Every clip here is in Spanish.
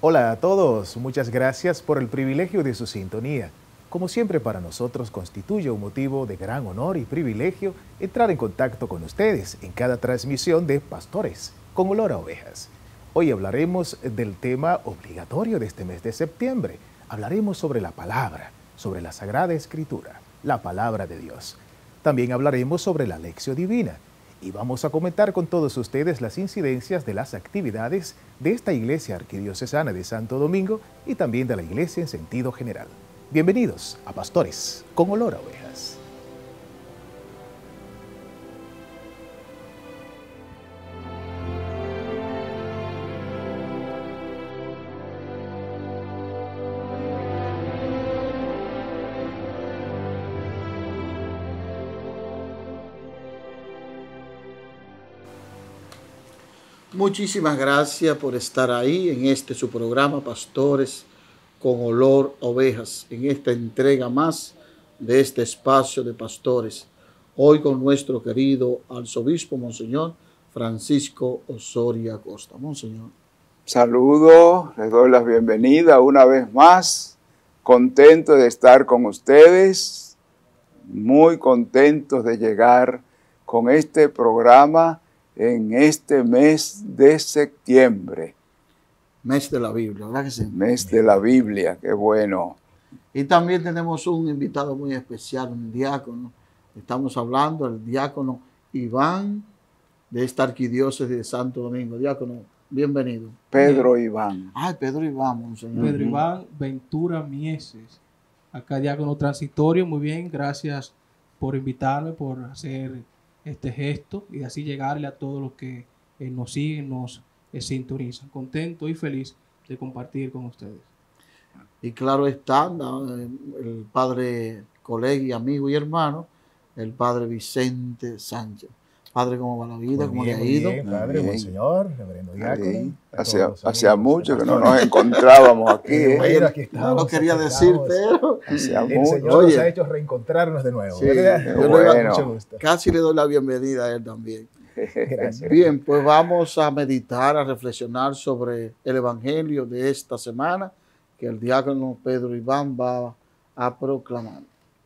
Hola a todos, muchas gracias por el privilegio de su sintonía. Como siempre, para nosotros constituye un motivo de gran honor y privilegio entrar en contacto con ustedes en cada transmisión de Pastores con Olor a Ovejas. Hoy hablaremos del tema obligatorio de este mes de septiembre. Hablaremos sobre la palabra, sobre la Sagrada Escritura, la palabra de Dios. También hablaremos sobre la lección divina y vamos a comentar con todos ustedes las incidencias de las actividades de esta Iglesia Arquidiocesana de Santo Domingo y también de la Iglesia en sentido general. Bienvenidos a Pastores con Olor a Ovejas. Muchísimas gracias por estar ahí en su programa Pastores con Olor a Ovejas, en esta entrega más de este espacio de pastores. Hoy con nuestro querido arzobispo, Monseñor Francisco Osorio Acosta. Monseñor. Saludos, les doy la bienvenida una vez más. Contento de estar con ustedes, muy contentos de llegar con este programa en este mes de septiembre. Mes de la Biblia, ¿verdad que sí? Mes de la Biblia, qué bueno. Y también tenemos un invitado muy especial, un diácono. Estamos hablando del diácono Iván de esta arquidiócesis de Santo Domingo. Diácono, bienvenido. Pedro Iván. Ay, Pedro Iván, monseñor. Pedro Iván Ventura Mieses. Acá diácono transitorio, muy bien, gracias por invitarme, por hacer este gesto y así llegarle a todos los que nos siguen, nos sintonizan. Contento y feliz de compartir con ustedes. Y claro está, el padre, colega y amigo y hermano, el padre Vicente Sánchez. Padre, ¿cómo va la vida? ¿Cómo le ha ido? Bien, padre, monseñor, reverendo diácono. Hacía mucho que no nos encontrábamos aquí. Bueno, aquí estamos. No lo quería decir, pero el Señor nos ha hecho reencontrarnos de nuevo. Sí, bueno. Casi le doy la bienvenida a él también. Gracias. Bien, pues vamos a meditar, a reflexionar sobre el evangelio de esta semana que el diácono Pedro Iván va a proclamar.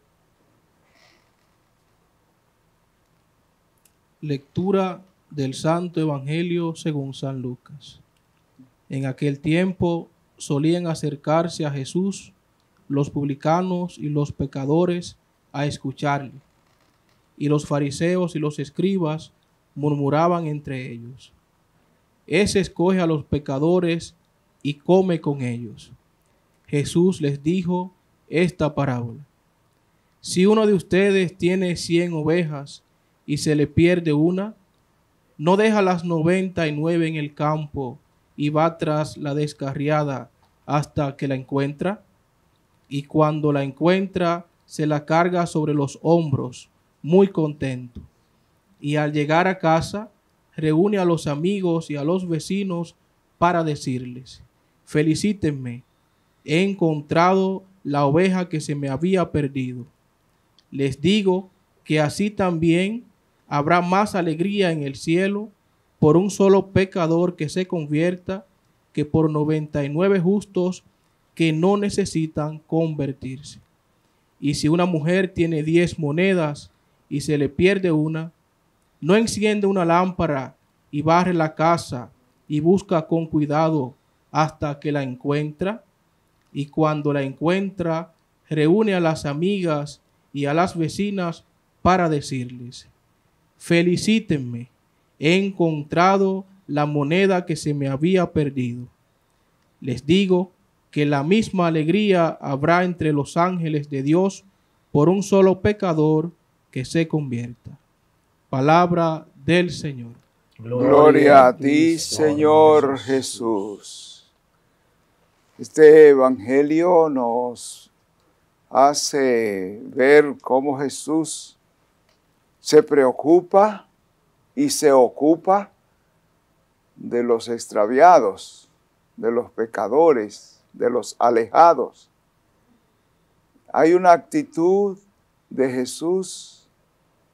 Lectura del Santo Evangelio según San Lucas. En aquel tiempo solían acercarse a Jesús los publicanos y los pecadores a escucharle, y los fariseos y los escribas murmuraban entre ellos: Ese escoge a los pecadores y come con ellos. Jesús les dijo esta parábola: Si uno de ustedes tiene 100 ovejas y se le pierde una, ¿no deja las 99 en el campo y va tras la descarriada hasta que la encuentra? Y cuando la encuentra, se la carga sobre los hombros, muy contento. Y al llegar a casa, reúne a los amigos y a los vecinos para decirles: Felicítenme, he encontrado la oveja que se me había perdido. Les digo que así también habrá más alegría en el cielo por un solo pecador que se convierta que por 99 justos que no necesitan convertirse. Y si una mujer tiene 10 monedas y se le pierde una, ¿no enciende una lámpara y barre la casa y busca con cuidado hasta que la encuentra? Y cuando la encuentra, reúne a las amigas y a las vecinas para decirles: Felicítenme, he encontrado la moneda que se me había perdido. Les digo que la misma alegría habrá entre los ángeles de Dios por un solo pecador que se convierta. Palabra del Señor. Gloria a ti, Señor Jesús. Este evangelio nos hace ver cómo Jesús se preocupa y se ocupa de los extraviados, de los pecadores, de los alejados. Hay una actitud de Jesús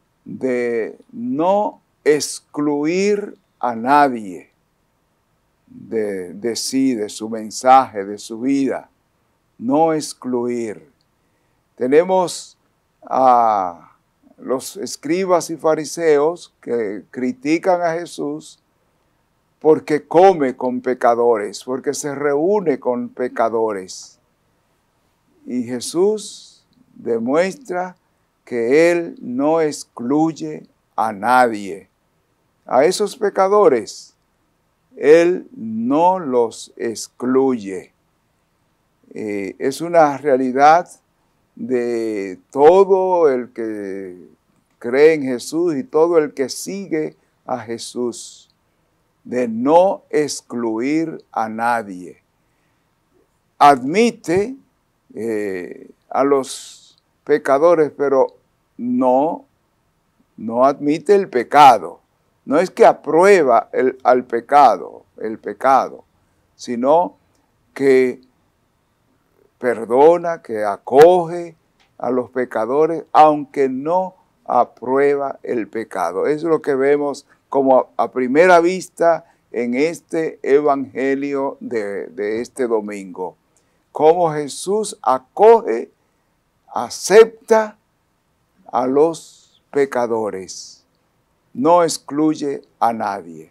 de no excluir a nadie, de sí, de su mensaje, de su vida. No excluir. Tenemos a los escribas y fariseos que critican a Jesús porque come con pecadores, porque se reúne con pecadores. Y Jesús demuestra que Él no excluye a nadie. A esos pecadores, Él no los excluye. Es una realidad de todo el que cree en Jesús y todo el que sigue a Jesús, de no excluir a nadie. Admite a los pecadores, pero no admite el pecado. No es que aprueba el pecado, sino que perdona, que acoge a los pecadores, aunque no aprueba el pecado. Eso es lo que vemos como a primera vista en este evangelio de este domingo. Cómo Jesús acoge, acepta a los pecadores, no excluye a nadie.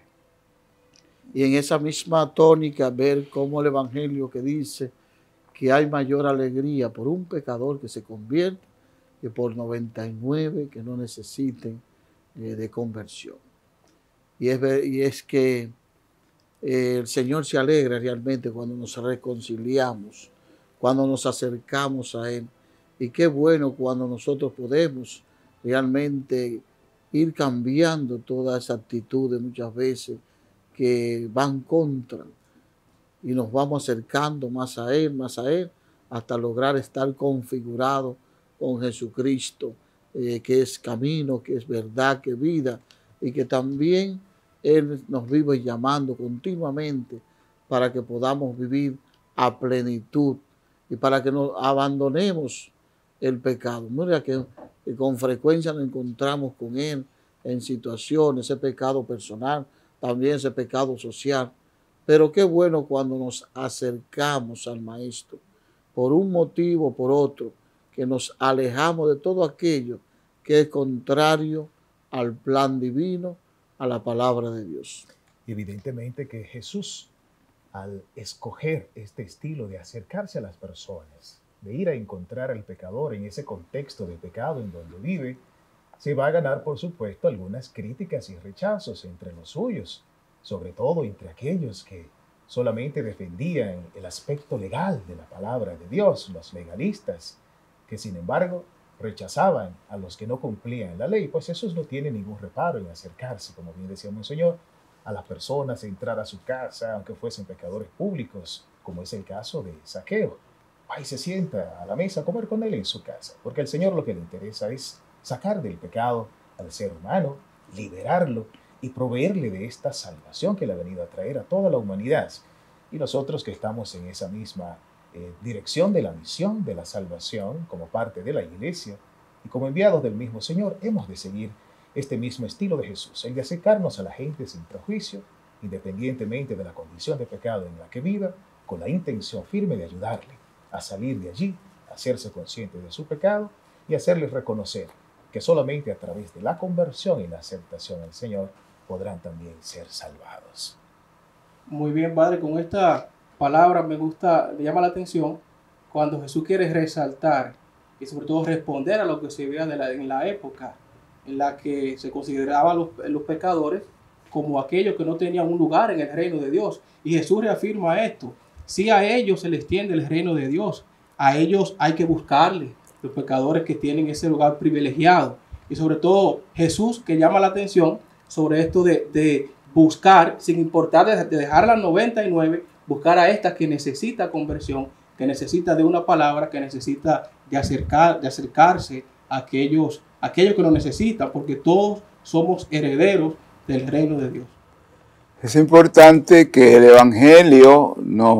Y en esa misma tónica ver cómo el evangelio que dice que hay mayor alegría por un pecador que se convierte que por 99 que no necesiten de conversión. Y es que el Señor se alegra realmente cuando nos reconciliamos, cuando nos acercamos a Él. Y qué bueno cuando nosotros podemos realmente ir cambiando toda esa actitud muchas veces que van contra, y nos vamos acercando más a Él, hasta lograr estar configurado con Jesucristo, que es camino, que es verdad, que es vida, y que también Él nos vive llamando continuamente para que podamos vivir a plenitud y para que nos abandonemos el pecado. Mira que con frecuencia nos encontramos con Él en situaciones, ese pecado personal, también ese pecado social. Pero qué bueno cuando nos acercamos al Maestro, por un motivo o por otro, que nos alejamos de todo aquello que es contrario al plan divino, a la palabra de Dios. Evidentemente que Jesús, al escoger este estilo de acercarse a las personas, de ir a encontrar al pecador en ese contexto de pecado en donde vive, se va a ganar, por supuesto, algunas críticas y rechazos entre los suyos, sobre todo entre aquellos que solamente defendían el aspecto legal de la palabra de Dios, los legalistas, que sin embargo rechazaban a los que no cumplían la ley. Pues Jesús no tiene ningún reparo en acercarse, como bien decía Monseñor, a las personas, entrar a su casa, aunque fuesen pecadores públicos, como es el caso de Zaqueo. Va y se sienta a la mesa a comer con él en su casa, porque al Señor lo que le interesa es sacar del pecado al ser humano, liberarlo y proveerle de esta salvación que le ha venido a traer a toda la humanidad. Y nosotros que estamos en esa misma dirección de la misión de la salvación como parte de la Iglesia y como enviados del mismo Señor, hemos de seguir este mismo estilo de Jesús, el de acercarnos a la gente sin prejuicio, independientemente de la condición de pecado en la que viva, con la intención firme de ayudarle a salir de allí, a hacerse consciente de su pecado y hacerles reconocer que solamente a través de la conversión y la aceptación al Señor podrán también ser salvados. Muy bien, Padre, con esta palabra me llama la atención cuando Jesús quiere resaltar y sobre todo responder a lo que se veía en la época en la que se consideraban los pecadores como aquellos que no tenían un lugar en el reino de Dios. Y Jesús reafirma esto: si a ellos se les extiende el reino de Dios, a ellos hay que buscarle, los pecadores que tienen ese lugar privilegiado. Y sobre todo Jesús, que llama la atención sobre esto de buscar, sin importar de dejar las 99, buscar a esta que necesita conversión, que necesita de una palabra, que necesita de acercarse a aquellos que lo necesitan, porque todos somos herederos del reino de Dios. Es importante que el Evangelio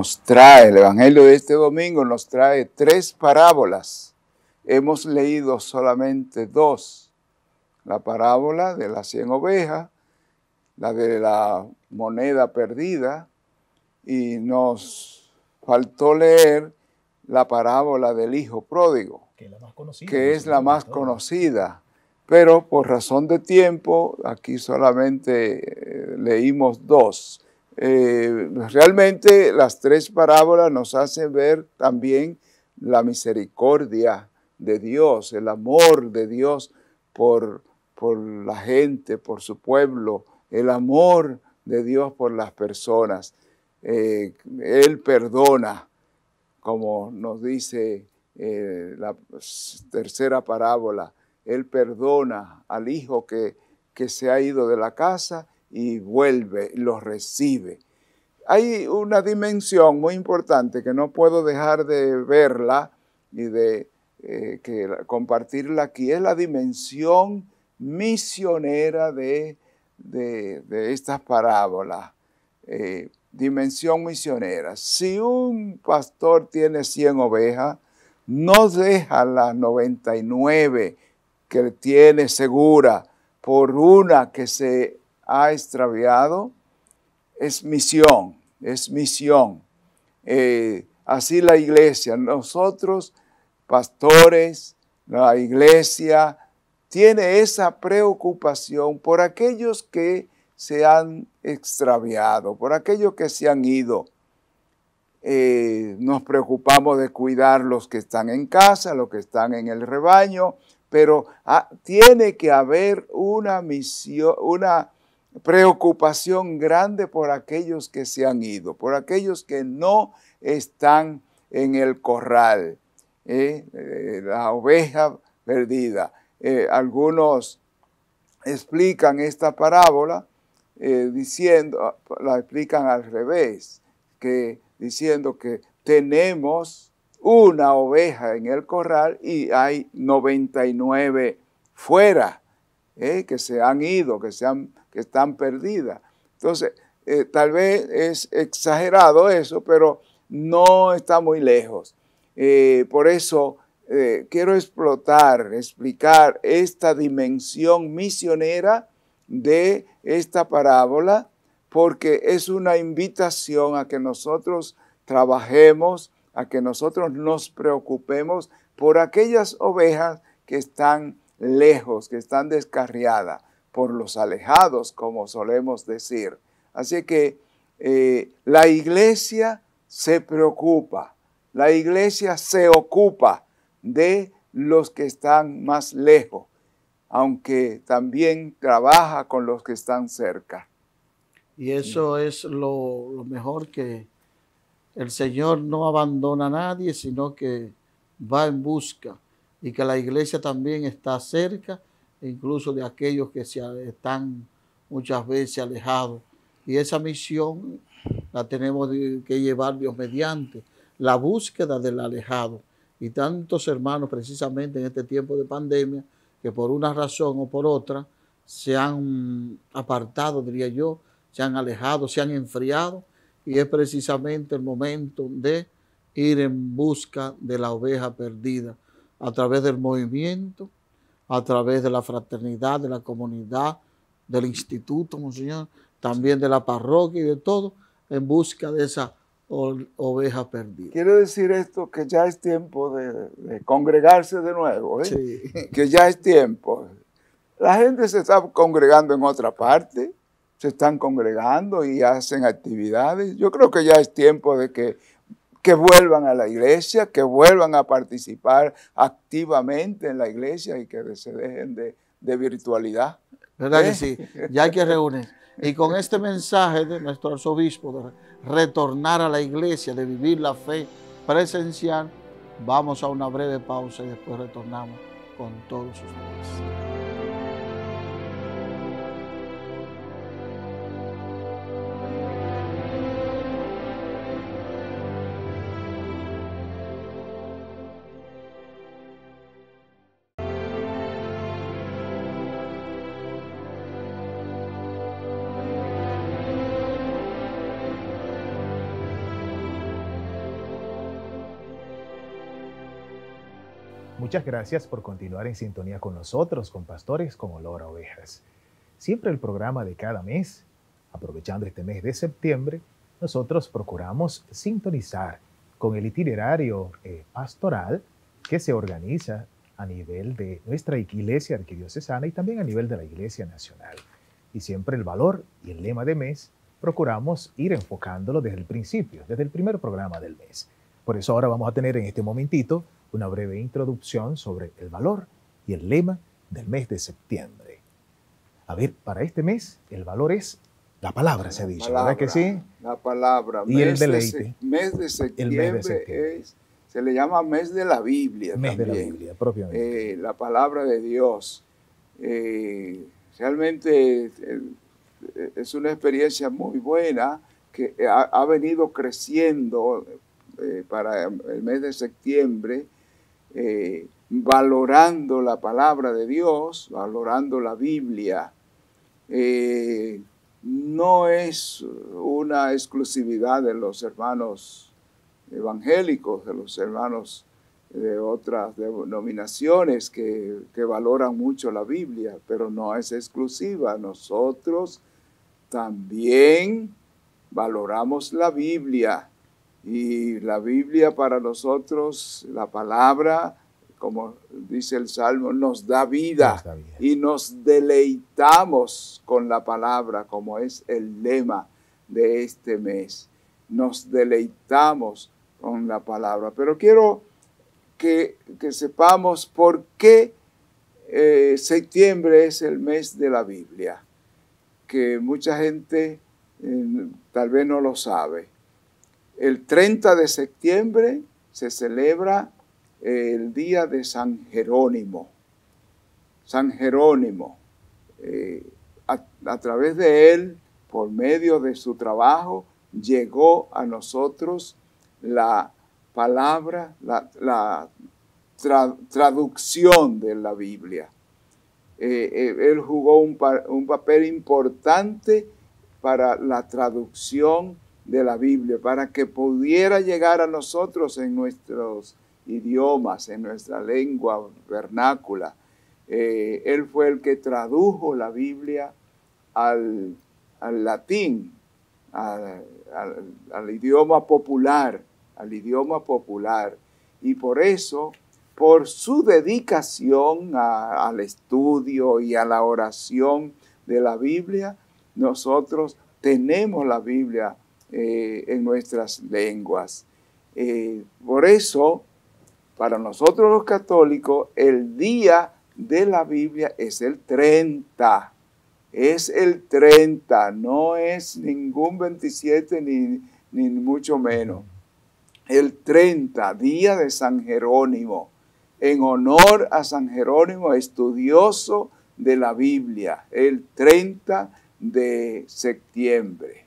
de este domingo nos trae 3 parábolas. Hemos leído solamente 2. La parábola de las 100 ovejas, la de la moneda perdida y nos faltó leer la parábola del hijo pródigo, Que es la más conocida. que es la más conocida, pero por razón de tiempo, aquí solamente leímos dos. Realmente las tres parábolas nos hacen ver también la misericordia de Dios, el amor de Dios por la gente, por su pueblo, el amor de Dios por las personas. Él perdona, como nos dice la tercera parábola. Él perdona al hijo que se ha ido de la casa y vuelve, lo recibe. Hay una dimensión muy importante que no puedo dejar de verla y de compartirla aquí. Es la dimensión misionera de estas parábolas. Dimensión misionera. Si un pastor tiene 100 ovejas, no deja las 99 que tiene segura por una que se ha extraviado. Es misión, es misión. Así la iglesia, nosotros, pastores, la iglesia, tiene esa preocupación por aquellos que se han extraviado, por aquellos que se han ido. Nos preocupamos de cuidar los que están en casa, los que están en el rebaño, pero tiene que haber una misión, una preocupación grande por aquellos que se han ido, por aquellos que no están en el corral, la oveja perdida. Algunos explican esta parábola la explican al revés, diciendo que tenemos una oveja en el corral y hay 99 fuera, que se han ido, que están perdidas. Entonces, tal vez es exagerado eso, pero no está muy lejos. Por eso quiero explicar esta dimensión misionera de esta parábola, porque es una invitación a que nosotros trabajemos, a que nosotros nos preocupemos por aquellas ovejas que están lejos, que están descarriadas, por los alejados, como solemos decir. Así que la iglesia se preocupa, la iglesia se ocupa de los que están más lejos, aunque también trabaja con los que están cerca. Y eso es lo mejor, que el Señor no abandona a nadie, sino que va en busca, y que la iglesia también está cerca, incluso de aquellos que están muchas veces alejados. Y esa misión la tenemos que llevar Dios mediante la búsqueda del alejado. Y tantos hermanos, precisamente en este tiempo de pandemia, que por una razón o por otra se han apartado, diría yo, se han alejado, se han enfriado, y es precisamente el momento de ir en busca de la oveja perdida a través del movimiento, a través de la fraternidad, de la comunidad, del instituto, Monseñor, también de la parroquia y de todo, en busca de esa oveja perdida. Quiere decir esto que ya es tiempo de congregarse de nuevo, ¿eh? Sí. Que ya es tiempo. La gente se está congregando en otra parte, se están congregando y hacen actividades. Yo creo que ya es tiempo de que vuelvan a la iglesia, que vuelvan a participar activamente en la iglesia y que se dejen de virtualidad. ¿Verdad que sí? Ya hay que reunir. Y con este mensaje de nuestro arzobispo de retornar a la iglesia, de vivir la fe presencial, vamos a una breve pausa y después retornamos con todos ustedes. Muchas gracias por continuar en sintonía con nosotros, con Pastores con Olor a Ovejas. Siempre el programa de cada mes, aprovechando este mes de septiembre, nosotros procuramos sintonizar con el itinerario pastoral que se organiza a nivel de nuestra iglesia arquidiocesana y también a nivel de la iglesia nacional. Y siempre el valor y el lema de mes procuramos ir enfocándolo desde el principio, desde el primer programa del mes. Por eso ahora vamos a tener en este momentito una breve introducción sobre el valor y el lema del mes de septiembre. A ver, para este mes el valor es la palabra, se ha dicho, ¿verdad que sí? La palabra. Y el deleite. Mes de septiembre, se le llama mes de la Biblia. Mes también. De la Biblia, propiamente. La palabra de Dios. Realmente es una experiencia muy buena que ha venido creciendo para el mes de septiembre, valorando la palabra de Dios, valorando la Biblia. No es una exclusividad de los hermanos evangélicos, de los hermanos de otras denominaciones que valoran mucho la Biblia, pero no es exclusiva. Nosotros también valoramos la Biblia, y la Biblia para nosotros, la palabra, como dice el Salmo, nos da vida, y nos deleitamos con la palabra, como es el lema de este mes. Nos deleitamos con la palabra. Pero quiero que sepamos por qué septiembre es el mes de la Biblia, que mucha gente tal vez no lo sabe. El 30 de septiembre se celebra el día de San Jerónimo. San Jerónimo, a través de él, por medio de su trabajo, llegó a nosotros la palabra, la traducción de la Biblia. Él jugó un papel importante para la traducción de la Biblia, para que pudiera llegar a nosotros en nuestros idiomas, en nuestra lengua vernácula. Él fue el que tradujo la Biblia al latín, al idioma popular, y por eso, por su dedicación al estudio y a la oración de la Biblia, nosotros tenemos la Biblia en nuestras lenguas. Por eso, para nosotros los católicos, el día de la Biblia es el 30. Es el 30, no es ningún 27 ni mucho menos. El 30, día de San Jerónimo, en honor a San Jerónimo, estudioso de la Biblia, el 30 de septiembre.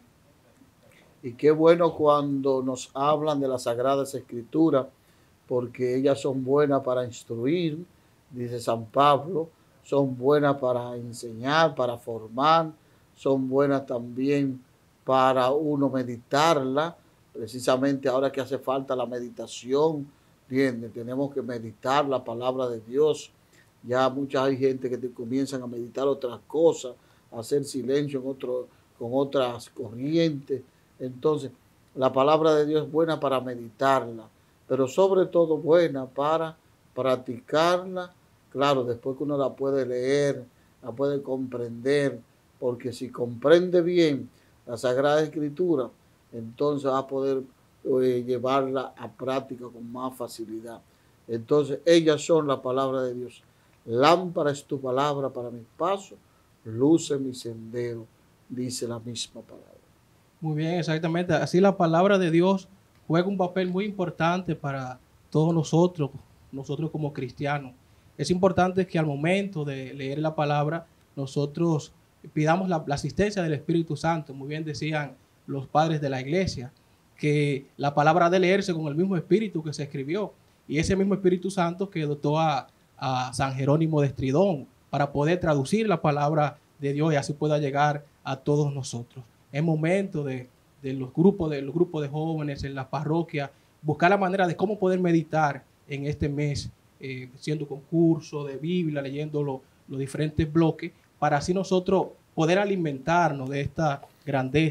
Y qué bueno cuando nos hablan de las Sagradas Escrituras, porque ellas son buenas para instruir, dice San Pablo, son buenas para enseñar, para formar, son buenas también para uno meditarla, precisamente ahora que hace falta la meditación, ¿entiendes? Tenemos que meditar la palabra de Dios. Ya hay gente que comienzan a meditar otras cosas, a hacer silencio con otras corrientes. Entonces, la palabra de Dios es buena para meditarla, pero sobre todo buena para practicarla. Claro, después que uno la puede leer, la puede comprender, porque si comprende bien la Sagrada Escritura, entonces va a poder llevarla a práctica con más facilidad. Entonces, ellas son la palabra de Dios. Lámpara es tu palabra para mis pasos, luz en mi sendero, dice la misma palabra. Muy bien, exactamente. Así la palabra de Dios juega un papel muy importante para todos nosotros como cristianos. Es importante que al momento de leer la palabra, nosotros pidamos la asistencia del Espíritu Santo. Muy bien decían los padres de la iglesia, que la palabra ha de leerse con el mismo espíritu que se escribió. Y ese mismo Espíritu Santo que dotó a San Jerónimo de Estridón para poder traducir la palabra de Dios y así pueda llegar a todos nosotros. Es momento de los grupos de jóvenes en la parroquia, buscar la manera de cómo poder meditar en este mes, haciendo concursos de Biblia, leyendo los diferentes bloques, para así nosotros poder alimentarnos de esta grandeza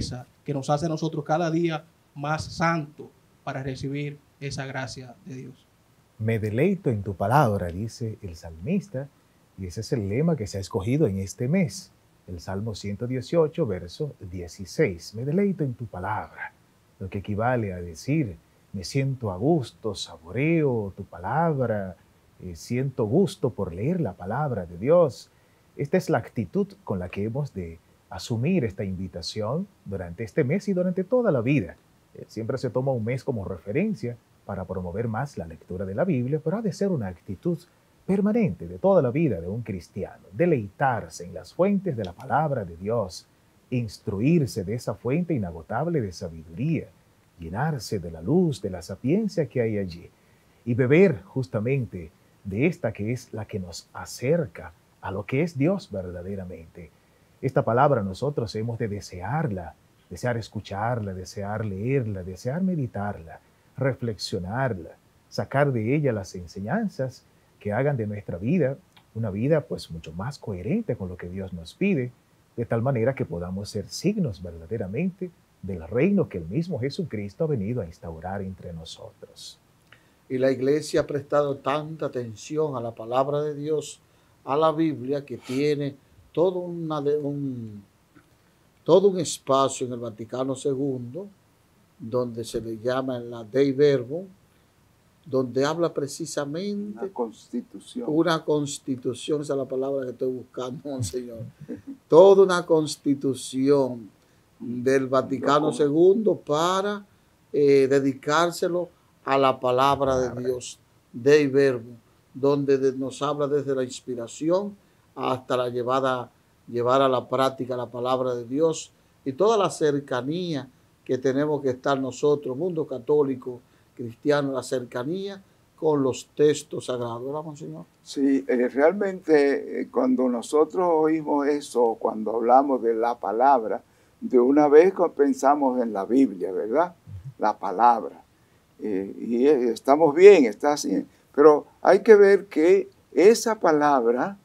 que nos hace a nosotros cada día más santos para recibir esa gracia de Dios. Me deleito en tu palabra, dice el salmista, y ese es el lema que se ha escogido en este mes. El Salmo 118, verso 16. Me deleito en tu palabra, lo que equivale a decir, me siento a gusto, saboreo tu palabra, siento gusto por leer la palabra de Dios. Esta es la actitud con la que hemos de asumir esta invitación durante este mes y durante toda la vida. Siempre se toma un mes como referencia para promover más la lectura de la Biblia, pero ha de ser una actitud permanente de toda la vida de un cristiano, deleitarse en las fuentes de la palabra de Dios, instruirse de esa fuente inagotable de sabiduría, llenarse de la luz, de la sapiencia que hay allí, y beber justamente de esta que es la que nos acerca a lo que es Dios verdaderamente. Esta palabra nosotros hemos de desearla, desear escucharla, desear leerla, desear meditarla, reflexionarla, sacar de ella las enseñanzas que hagan de nuestra vida una vida pues mucho más coherente con lo que Dios nos pide, de tal manera que podamos ser signos verdaderamente del reino que el mismo Jesucristo ha venido a instaurar entre nosotros. Y la iglesia ha prestado tanta atención a la palabra de Dios, a la Biblia, que tiene todo un espacio en el Vaticano II, donde se le llama la Dei Verbum, donde habla precisamente una constitución, esa es la palabra que estoy buscando, Monseñor. Toda una constitución del Vaticano II para dedicárselo a la palabra de Dios, Dei Verbum, donde nos habla desde la inspiración hasta la llevar a la práctica la palabra de Dios y toda la cercanía que tenemos que estar nosotros, mundo católico, cristiano, la cercanía con los textos sagrados, ¿verdad, Monseñor? Sí, realmente cuando nosotros oímos eso, cuando hablamos de la palabra, de una vez pensamos en la Biblia, ¿verdad? La palabra. Y estamos bien, está así. Pero hay que ver que esa palabra,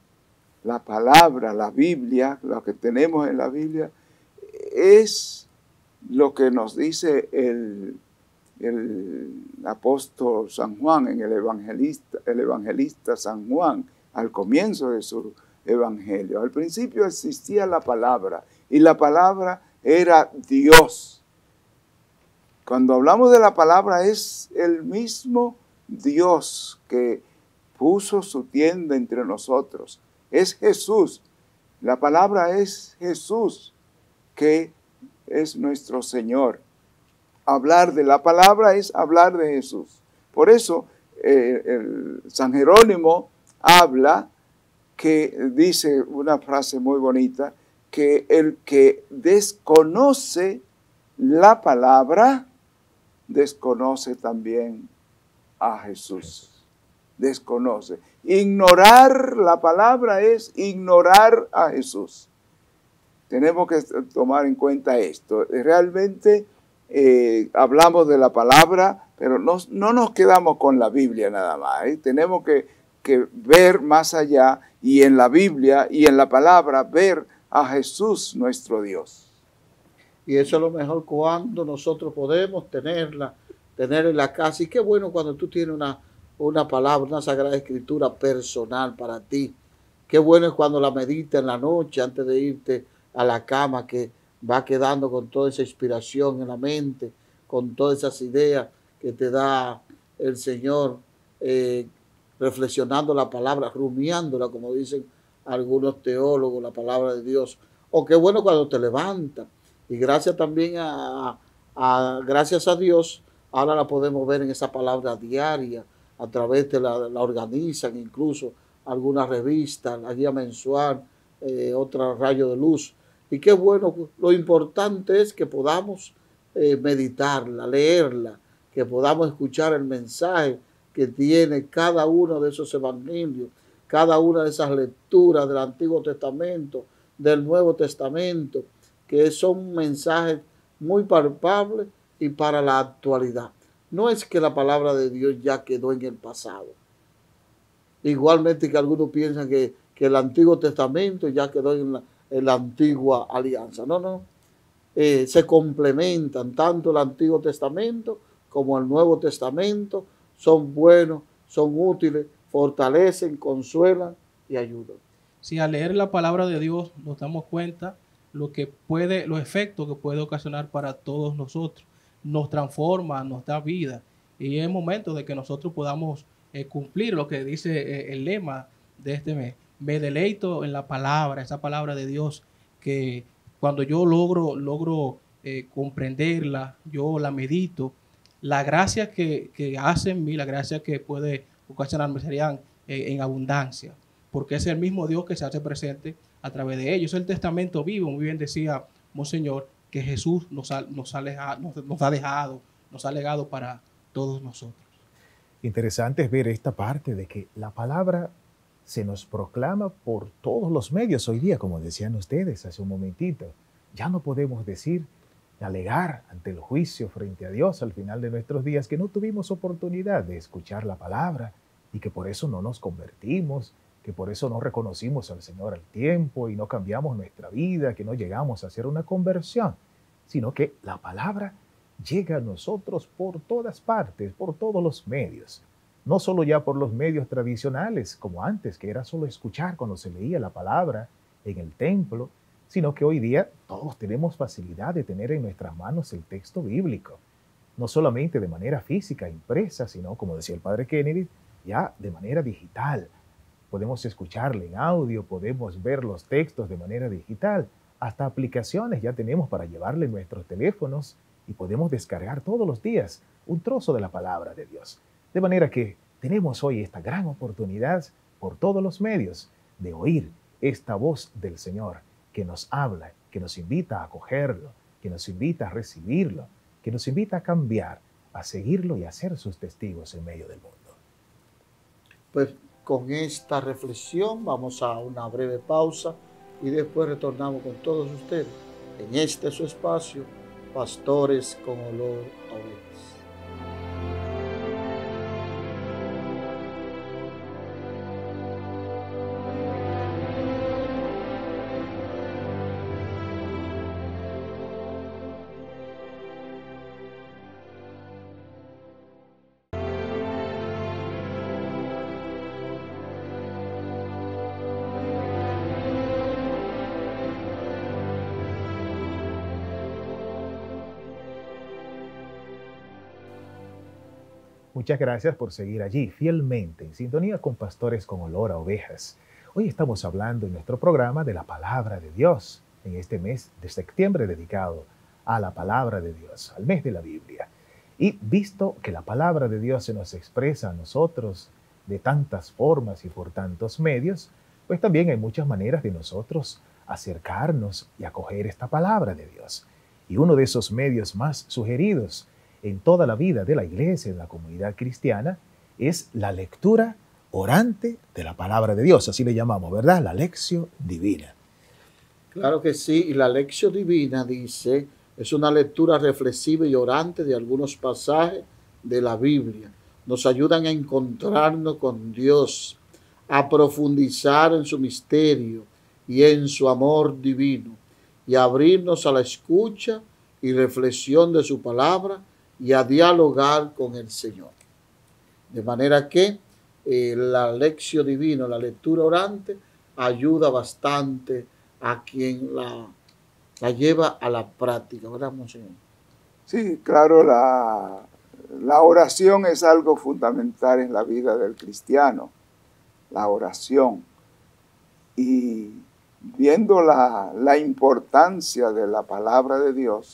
la Biblia, lo que tenemos en la Biblia, es lo que nos dice el apóstol San Juan, el evangelista San Juan, al comienzo de su evangelio. Al principio existía la palabra, y la palabra era Dios. Cuando hablamos de la palabra, es el mismo Dios que puso su tienda entre nosotros. Es Jesús. La palabra es Jesús, que es nuestro Señor. Hablar de la palabra es hablar de Jesús. Por eso San Jerónimo habla, que dice una frase muy bonita, que el que desconoce la palabra, desconoce también a Jesús. Desconoce. Ignorar la palabra es ignorar a Jesús. Tenemos que tomar en cuenta esto. Realmente hablamos de la palabra, pero no nos quedamos con la Biblia nada más. Tenemos que ver más allá, y en la Biblia y en la palabra ver a Jesús nuestro Dios. Y eso es lo mejor cuando nosotros podemos tener en la casa. Y qué bueno cuando tú tienes una palabra, una Sagrada Escritura personal para ti. Qué bueno es cuando la meditas en la noche antes de irte a la cama, que va quedando con toda esa inspiración en la mente, con todas esas ideas que te da el Señor, reflexionando la palabra, rumiándola, como dicen algunos teólogos, la palabra de Dios. O qué bueno cuando te levantas. Y gracias también gracias a Dios, ahora la podemos ver en esa palabra diaria, a través de la organizan incluso algunas revistas, la guía mensual, otra Rayo de Luz. Y qué bueno, lo importante es que podamos meditarla, leerla, que podamos escuchar el mensaje que tiene cada uno de esos evangelios, cada una de esas lecturas del Antiguo Testamento, del Nuevo Testamento, que son mensajes muy palpables y para la actualidad. No es que la palabra de Dios ya quedó en el pasado. Igualmente que algunos piensan que el Antiguo Testamento ya quedó en la antigua alianza. No. se complementan, tanto el Antiguo Testamento como el Nuevo Testamento, son buenos, son útiles, fortalecen, consuelan y ayudan. Si al leer la palabra de Dios nos damos cuenta los efectos que puede ocasionar para todos nosotros, nos transforma, nos da vida, y es momento de que nosotros podamos cumplir lo que dice el lema de este mes. Me deleito en la palabra, esa palabra de Dios, que cuando yo logro comprenderla, yo la medito, la gracia que hace en mí, la gracia que puede ocasionarme serían en abundancia, porque es el mismo Dios que se hace presente a través de ellos. Es el testamento vivo. Muy bien decía Monseñor que Jesús nos ha legado para todos nosotros. Interesante es ver esta parte de que la palabra se nos proclama por todos los medios hoy día, como decían ustedes hace un momentito. Ya no podemos decir, alegar ante el juicio frente a Dios al final de nuestros días que no tuvimos oportunidad de escuchar la palabra y que por eso no nos convertimos, que por eso no reconocimos al Señor al tiempo y no cambiamos nuestra vida, que no llegamos a hacer una conversión, sino que la palabra llega a nosotros por todas partes, por todos los medios. No solo ya por los medios tradicionales, como antes, que era solo escuchar cuando se leía la palabra en el templo, sino que hoy día todos tenemos facilidad de tener en nuestras manos el texto bíblico, no solamente de manera física, impresa, sino, como decía el padre Kennedy, ya de manera digital. Podemos escucharle en audio, podemos ver los textos de manera digital, hasta aplicaciones ya tenemos para llevarle en nuestros teléfonos y podemos descargar todos los días un trozo de la palabra de Dios. De manera que tenemos hoy esta gran oportunidad por todos los medios de oír esta voz del Señor que nos habla, que nos invita a acogerlo, que nos invita a recibirlo, que nos invita a cambiar, a seguirlo y a ser sus testigos en medio del mundo. Pues con esta reflexión vamos a una breve pausa y después retornamos con todos ustedes en este su espacio, Pastores con Olor a Ovejas. Muchas gracias por seguir allí fielmente en sintonía con Pastores con Olor a Ovejas. Hoy estamos hablando en nuestro programa de la Palabra de Dios, en este mes de septiembre dedicado a la Palabra de Dios, al mes de la Biblia. Y visto que la Palabra de Dios se nos expresa a nosotros de tantas formas y por tantos medios, pues también hay muchas maneras de nosotros acercarnos y acoger esta Palabra de Dios. Y uno de esos medios más sugeridos en toda la vida de la iglesia, en la comunidad cristiana, es la lectura orante de la palabra de Dios, así le llamamos, ¿verdad? La lección divina. Claro que sí, y la lección divina, dice, es una lectura reflexiva y orante de algunos pasajes de la Biblia. Nos ayudan a encontrarnos con Dios, a profundizar en su misterio y en su amor divino, y a abrirnos a la escucha y reflexión de su palabra, y a dialogar con el Señor. De manera que la lección divina, la lectura orante, ayuda bastante a quien la lleva a la práctica, ¿verdad, Monseñor? Sí, claro, la oración es algo fundamental en la vida del cristiano, la oración. Y viendo la importancia de la palabra de Dios,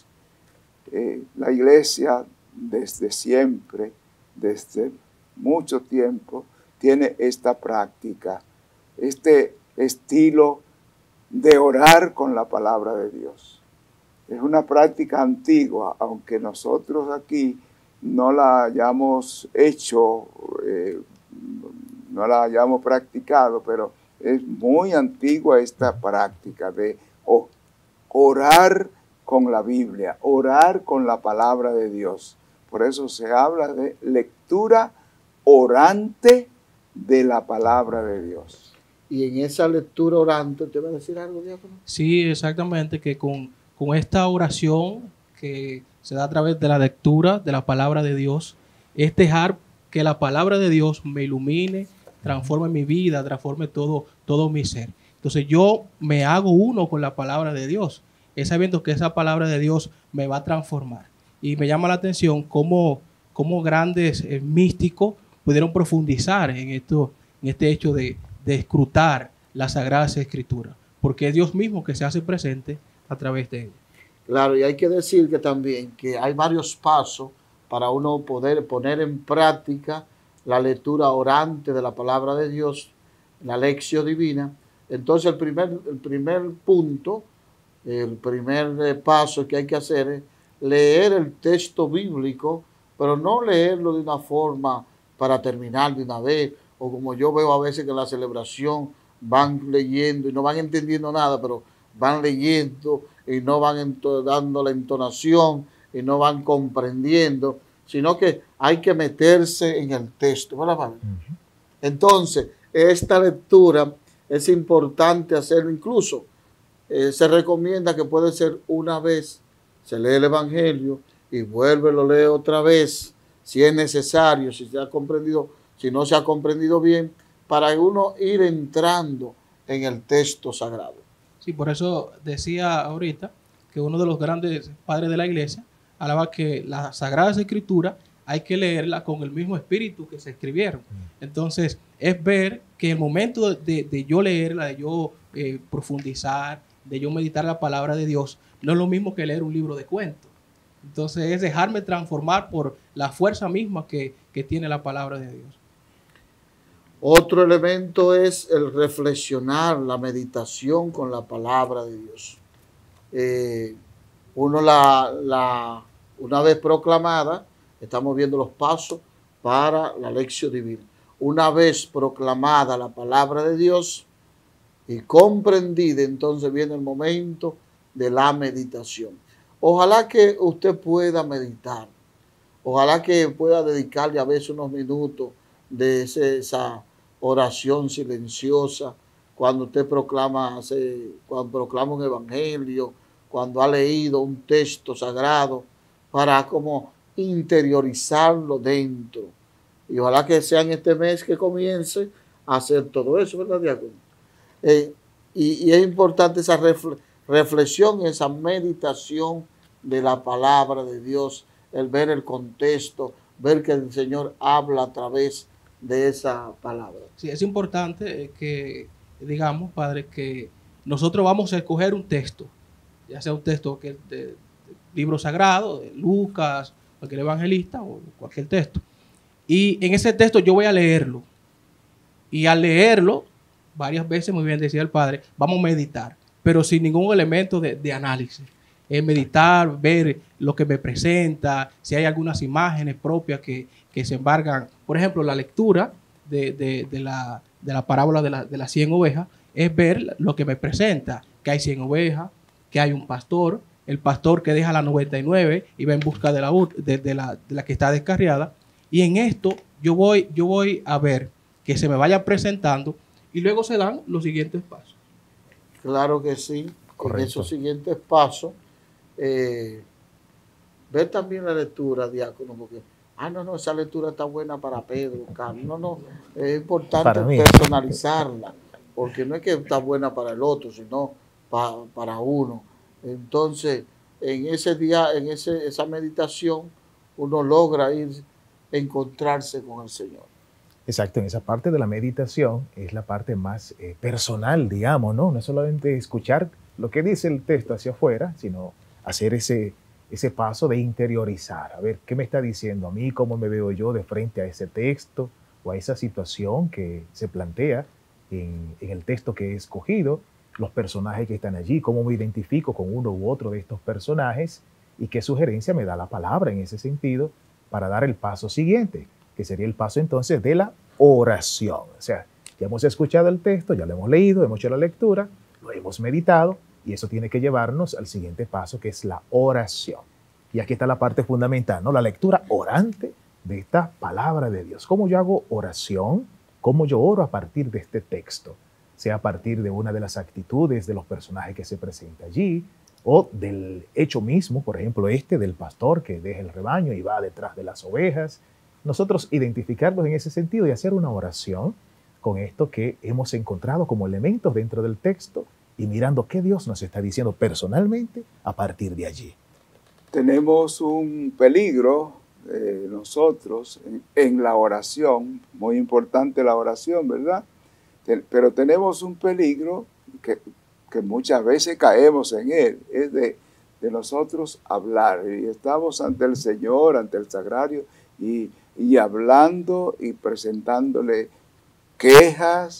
la iglesia desde siempre, desde mucho tiempo, tiene esta práctica, este estilo de orar con la palabra de Dios. Es una práctica antigua, aunque nosotros aquí no la hayamos hecho, no la hayamos practicado, pero es muy antigua esta práctica de orar con la Biblia, orar con la palabra de Dios. Por eso se habla de lectura orante de la palabra de Dios. Y en esa lectura orante, ¿te va a decir algo, diácono? Sí, exactamente, que con con esta oración que se da a través de la lectura de la palabra de Dios, es dejar que la palabra de Dios me ilumine, transforme mi vida, transforme todo mi ser. Entonces yo me hago uno con la palabra de Dios, es sabiendo que esa palabra de Dios me va a transformar. Y me llama la atención cómo grandes místicos pudieron profundizar en este hecho de escrutar las Sagradas Escrituras, porque es Dios mismo que se hace presente a través de ella. Claro, y hay que decir que también que hay varios pasos para uno poder poner en práctica la lectura orante de la palabra de Dios, la lección divina. Entonces el primer punto, el primer paso que hay que hacer es leer el texto bíblico, pero no leerlo de una forma para terminar de una vez, o como yo veo a veces que en la celebración van leyendo y no van entendiendo nada, pero van leyendo y no van dando la entonación y no van comprendiendo, sino que hay que meterse en el texto, ¿verdad? Entonces, esta lectura es importante hacerlo incluso. Se recomienda que puede ser una vez, se lee el Evangelio y vuelve, lo lee otra vez, si es necesario, si se ha comprendido, si no se ha comprendido bien, para uno ir entrando en el texto sagrado. Sí, por eso decía ahorita que uno de los grandes padres de la iglesia hablaba que las Sagradas Escrituras hay que leerlas con el mismo espíritu que se escribieron. Entonces, es ver que el momento de yo leerla, de yo profundizar, de yo meditar la palabra de Dios, no es lo mismo que leer un libro de cuentos. Entonces, es dejarme transformar por la fuerza misma que tiene la palabra de Dios. Otro elemento es el reflexionar, la meditación con la palabra de Dios. Una vez proclamada, estamos viendo los pasos para la lección divina. Una vez proclamada la palabra de Dios y comprendida, entonces viene el momento de la meditación. Ojalá que usted pueda meditar. Ojalá que pueda dedicarle a veces unos minutos de esa oración silenciosa cuando usted proclama un evangelio, cuando ha leído un texto sagrado, para como interiorizarlo dentro. Y ojalá que sea en este mes que comience a hacer todo eso, ¿verdad, diácono? Y es importante esa reflexión, esa meditación de la palabra de Dios, el ver el contexto, ver que el Señor habla a través de esa palabra. Sí, es importante que digamos, Padre, que nosotros vamos a escoger un texto, ya sea un texto que de libro sagrado, de Lucas, cualquier evangelista o cualquier texto. Y en ese texto yo voy a leerlo. Y al leerlo, varias veces, muy bien decía el Padre, vamos a meditar, pero sin ningún elemento de análisis. Es meditar, ver lo que me presenta, si hay algunas imágenes propias que se embargan. Por ejemplo, la lectura de la parábola de las 100 ovejas es ver lo que me presenta, que hay 100 ovejas, que hay un pastor, el pastor que deja la 99 y va en busca de la que está descarriada. Y en esto yo voy a ver que se me vaya presentando y luego se dan los siguientes pasos. Claro que sí. Correcto. En esos siguientes pasos, ver también la lectura, diácono, porque, esa lectura está buena para Pedro, Carlos. No, es importante personalizarla, porque no es que está buena para el otro, sino para uno. Entonces, en ese día, esa meditación, uno logra encontrarse con el Señor. Exacto, en esa parte de la meditación es la parte más personal, digamos, ¿no? No es solamente escuchar lo que dice el texto hacia afuera, sino hacer ese paso de interiorizar, a ver qué me está diciendo a mí, cómo me veo yo de frente a ese texto o a esa situación que se plantea en el texto que he escogido, los personajes que están allí, cómo me identifico con uno u otro de estos personajes y qué sugerencia me da la palabra en ese sentido para dar el paso siguiente, que sería el paso entonces de la oración. O sea, ya hemos escuchado el texto, ya lo hemos leído, hemos hecho la lectura, lo hemos meditado y eso tiene que llevarnos al siguiente paso, que es la oración. Y aquí está la parte fundamental, ¿no? La lectura orante de esta palabra de Dios. ¿Cómo yo hago oración? ¿Cómo yo oro a partir de este texto? Sea a partir de una de las actitudes de los personajes que se presenta allí, o del hecho mismo, por ejemplo, del pastor que deja el rebaño y va detrás de las ovejas. Nosotros identificarnos en ese sentido y hacer una oración con esto que hemos encontrado como elementos dentro del texto y mirando qué Dios nos está diciendo personalmente a partir de allí. Tenemos un peligro nosotros en la oración, muy importante la oración, ¿verdad? Pero tenemos un peligro que muchas veces caemos en él, es de nosotros hablar. Y estamos ante el Señor, ante el Sagrario, y hablando y presentándole quejas,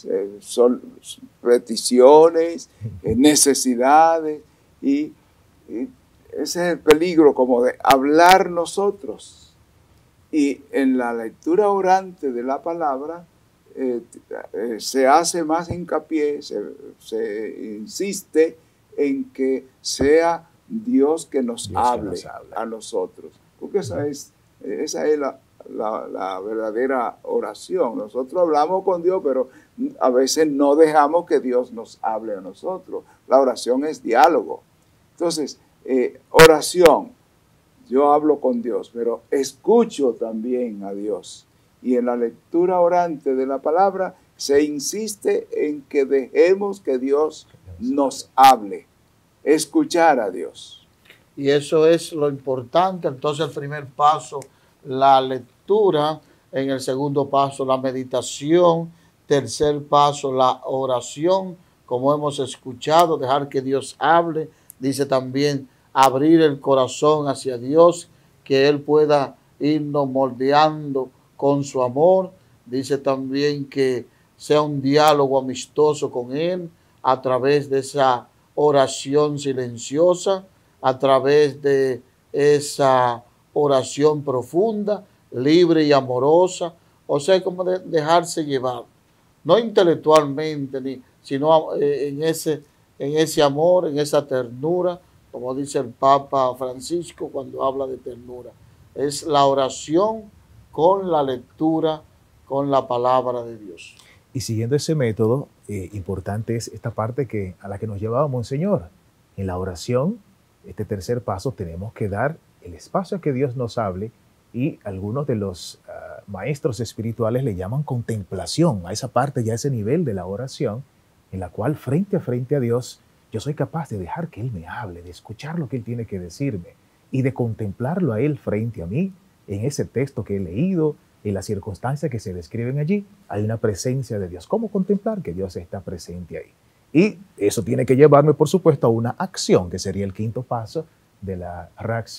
peticiones, necesidades, y ese es el peligro como de hablar nosotros. Y en la lectura orante de la palabra se hace más hincapié, se insiste en que sea Dios que nos hable a nosotros, porque esa es la verdadera oración. Nosotros hablamos con Dios, pero a veces no dejamos que Dios nos hable a nosotros. La oración es diálogo. Entonces, oración, yo hablo con Dios, pero escucho también a Dios. Y en la lectura orante de la palabra se insiste en que dejemos que Dios nos hable, escuchar a Dios. Y eso es lo importante. Entonces, el primer paso, la lectura. En el segundo paso, la meditación. Tercer paso, la oración. Como hemos escuchado, dejar que Dios hable. Dice también abrir el corazón hacia Dios, que Él pueda irnos moldeando con su amor. Dice también que sea un diálogo amistoso con Él a través de esa oración silenciosa, a través de esa oración profunda, libre y amorosa. O sea, como dejarse llevar, no intelectualmente, sino en ese amor, en esa ternura, como dice el Papa Francisco cuando habla de ternura. Es la oración con la lectura, con la palabra de Dios. Y siguiendo ese método, importante es esta parte a la que nos llevaba Monseñor. En la oración, este tercer paso, tenemos que dar el espacio a que Dios nos hable, y algunos de los maestros espirituales le llaman contemplación, a esa parte, ya a ese nivel de la oración, en la cual frente a Dios, yo soy capaz de dejar que Él me hable, de escuchar lo que Él tiene que decirme y de contemplarlo a Él frente a mí, en ese texto que he leído, en las circunstancias que se describen allí. Hay una presencia de Dios. ¿Cómo contemplar que Dios está presente ahí? Y eso tiene que llevarme, por supuesto, a una acción, que sería el quinto paso de la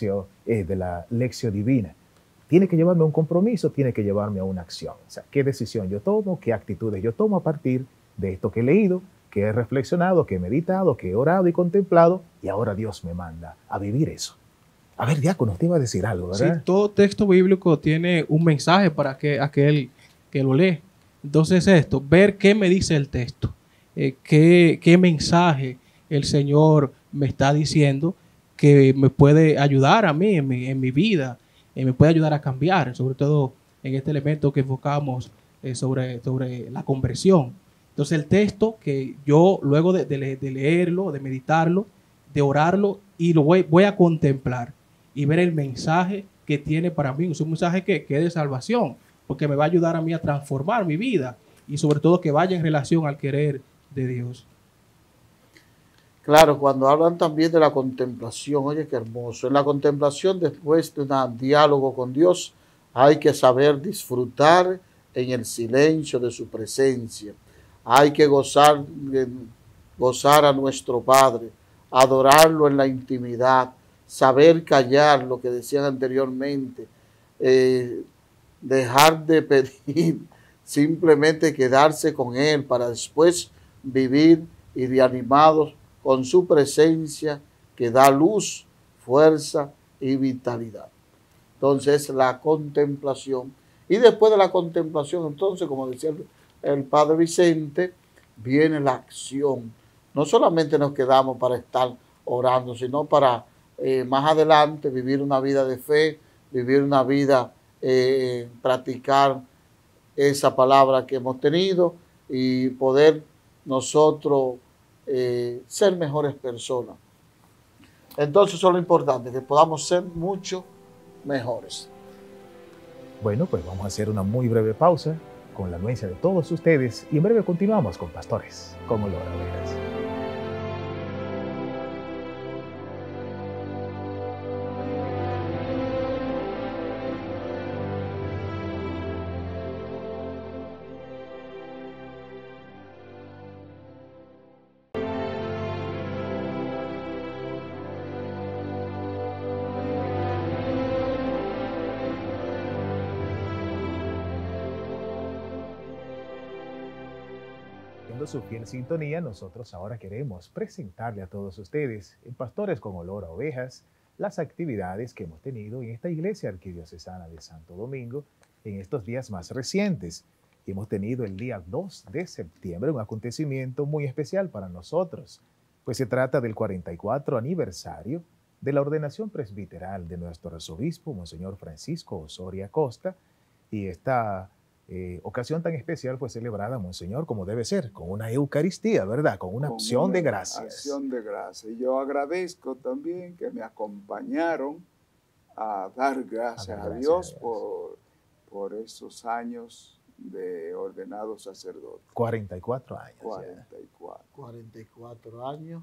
lección divina. Tiene que llevarme a un compromiso, tiene que llevarme a una acción. O sea, ¿qué decisión yo tomo? ¿Qué actitudes yo tomo a partir de esto que he leído, que he reflexionado, que he meditado, que he orado y contemplado? Y ahora Dios me manda a vivir eso. A ver, diácono, usted iba a decir algo, ¿verdad? Sí, todo texto bíblico tiene un mensaje para aquel que lo lee. Entonces ver qué me dice el texto, qué mensaje el Señor me está diciendo que me puede ayudar a mí en mi vida, me puede ayudar a cambiar, sobre todo en este elemento que enfocamos sobre la conversión. Entonces el texto que yo luego de leerlo, de meditarlo, de orarlo, y lo voy a contemplar y ver el mensaje que tiene para mí. Es un mensaje que es de salvación, porque me va a ayudar a mí a transformar mi vida y sobre todo que vaya en relación al querer de Dios. Claro, cuando hablan también de la contemplación, oye, qué hermoso. En la contemplación, después de un diálogo con Dios, hay que saber disfrutar en el silencio de su presencia. Hay que gozar a nuestro Padre, adorarlo en la intimidad, saber callar, lo que decían anteriormente, dejar de pedir, simplemente quedarse con Él para después vivir y de animados con su presencia que da luz, fuerza y vitalidad. Entonces, la contemplación. Y después de la contemplación, entonces, como decía el Padre Vicente, viene la acción. No solamente nos quedamos para estar orando, sino para más adelante vivir una vida de fe, vivir una vida, practicar esa palabra que hemos tenido y poder nosotros ser mejores personas. Entonces eso es lo importante, que podamos ser mucho mejores. Bueno, pues vamos a hacer una muy breve pausa con la anuencia de todos ustedes y en breve continuamos con Pastores con Olor a Ovejas. Su fiel sintonía, nosotros ahora queremos presentarle a todos ustedes, en Pastores con Olor a Ovejas, las actividades que hemos tenido en esta iglesia arquidiocesana de Santo Domingo en estos días más recientes. Hemos tenido el día 2 de septiembre un acontecimiento muy especial para nosotros, pues se trata del 44 aniversario de la ordenación presbiteral de nuestro arzobispo, Monseñor Francisco Osorio Acosta, y esta ocasión tan especial fue celebrada, Monseñor, como debe ser, con una Eucaristía, ¿verdad? Con una acción de gracias. Acción de gracias. Y yo agradezco también que me acompañaron a dar gracias a Dios por esos años de ordenado sacerdote. 44 años. 44. 44 años.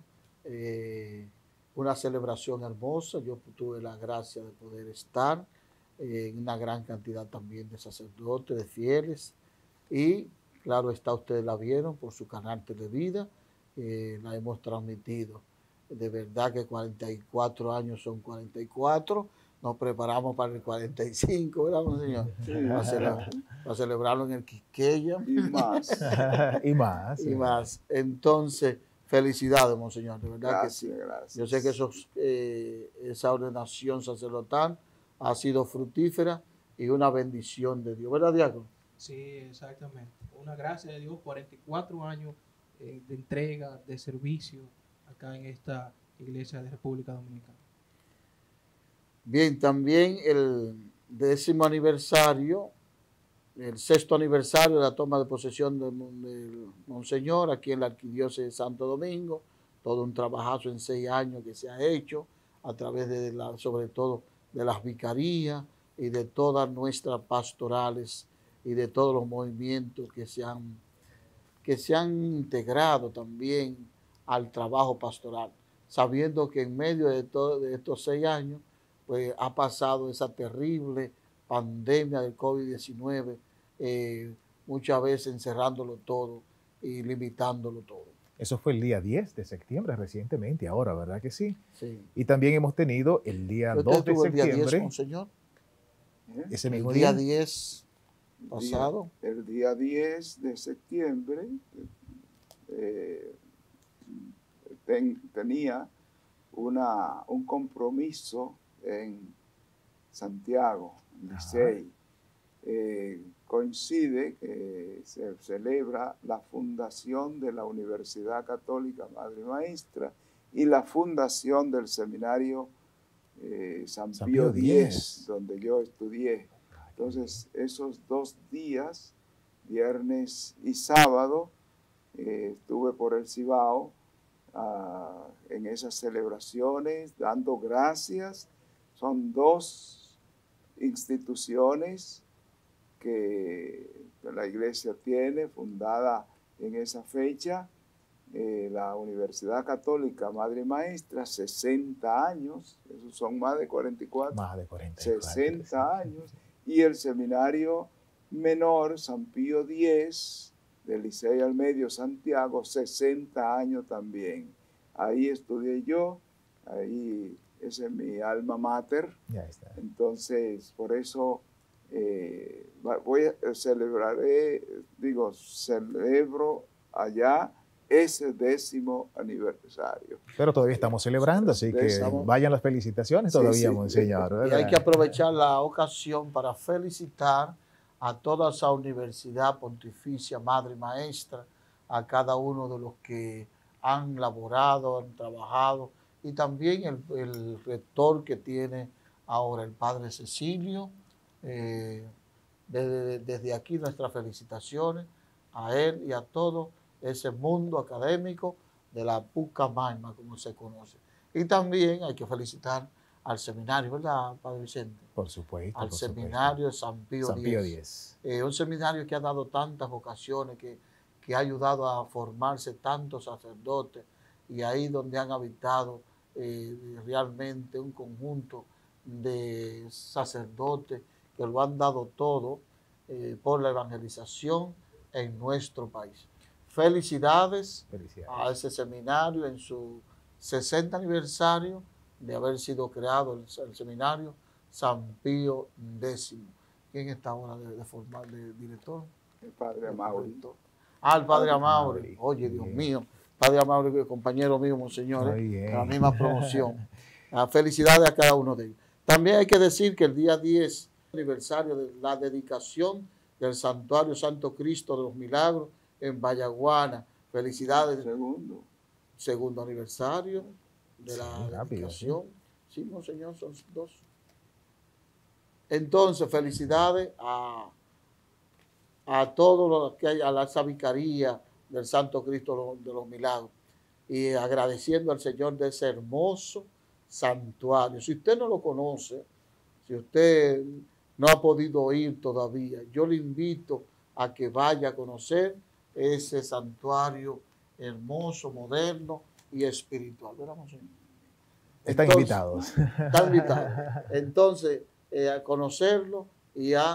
Una celebración hermosa. Yo tuve la gracia de poder estar. Una gran cantidad también de sacerdotes, de fieles, y claro está, ustedes la vieron por su canal Televida, la hemos transmitido. De verdad que 44 años son 44, nos preparamos para el 45, ¿verdad, Monseñor? Sí, para celebrarlo en el Quisqueya. Y más. y más. Y más. Entonces, felicidades, Monseñor, de verdad. Gracias, que sí. Gracias. Yo sé que esa ordenación sacerdotal ha sido fructífera y una bendición de Dios, ¿verdad, diácono? Sí, exactamente. Una gracia de Dios, 44 años de entrega, de servicio acá en esta iglesia de República Dominicana. Bien, también el 10º aniversario, el 6º aniversario de la toma de posesión del Monseñor aquí en la Arquidiócesis de Santo Domingo, todo un trabajazo en 6 años que se ha hecho a través de sobre todo de las vicarías y de todas nuestras pastorales y de todos los movimientos que se han integrado también al trabajo pastoral, sabiendo que en medio de estos 6 años, pues ha pasado esa terrible pandemia del COVID-19, muchas veces encerrándolo todo y limitándolo todo. Eso fue el día 10 de septiembre recientemente, ahora, ¿verdad que sí? Sí. Y también hemos tenido el día 2 de septiembre. ¿El día 10, Monseñor? Ese mismo día 10 pasado. El día 10 de septiembre tenía un compromiso en Santiago, en Licey. Coincide que se celebra la fundación de la Universidad Católica Madre y Maestra y la fundación del seminario San Pío X, donde yo estudié. Entonces, esos 2 días, viernes y sábado, estuve por el Cibao en esas celebraciones, dando gracias. Son 2 instituciones que la iglesia tiene, fundada en esa fecha, la Universidad Católica Madre y Maestra, 60 años, esos son más de 44, 60 años, y el Seminario Menor San Pío X, del Licey al Medio Santiago, 60 años también. Ahí estudié yo, ahí ese es mi alma mater. Ya está. Entonces, por eso celebro allá ese 10º aniversario. Pero todavía estamos celebrando, así que vayan las felicitaciones todavía, Monseñor, ¿verdad? Y hay que aprovechar la ocasión para felicitar a toda esa Universidad Pontificia Madre y Maestra, a cada uno de los que han laborado, han trabajado, y también el rector que tiene ahora el Padre Cecilio. Desde aquí nuestras felicitaciones a él y a todo ese mundo académico de la Pucamaima, como se conoce. Y también hay que felicitar al seminario, ¿verdad, Padre Vicente? Por supuesto. Al por seminario de San Pío X. Un seminario que ha dado tantas vocaciones, que ha ayudado a formarse tantos sacerdotes, y ahí donde han habitado realmente un conjunto de sacerdotes que lo han dado todo por la evangelización en nuestro país. Felicidades a ese seminario en su 60 aniversario de haber sido creado el seminario San Pío X. ¿Quién está ahora de formar de director? El padre Amaury. El padre Amaury. Oye, Dios mío. Padre Amaury, compañero mío, monseñor, la misma promoción. Felicidades a cada uno de ellos. También hay que decir que el día 10, aniversario de la dedicación del Santuario Santo Cristo de los Milagros en Vallaguana. Felicidades. Segundo aniversario de la dedicación. Sí, monseñor, son 2. Entonces, felicidades a todos los que hay, a la Vicaría del Santo Cristo de los Milagros, y agradeciendo al Señor de ese hermoso santuario. Si usted no lo conoce, si usted no ha podido ir todavía, yo le invito a que vaya a conocer ese santuario hermoso, moderno y espiritual. Están invitados. Están invitados. Entonces, a conocerlo y a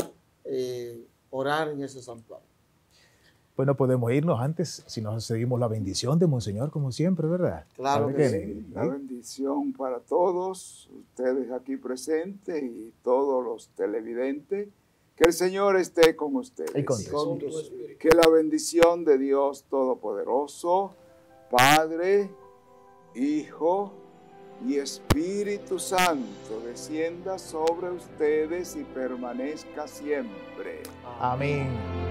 orar en ese santuario. Pues no podemos irnos antes si nos seguimos la bendición de Monseñor, como siempre, ¿verdad? Claro que sí. La bendición para todos ustedes aquí presentes y todos los televidentes. Que el Señor esté con ustedes. Y con que la bendición de Dios Todopoderoso, Padre, Hijo y Espíritu Santo descienda sobre ustedes y permanezca siempre. Amén.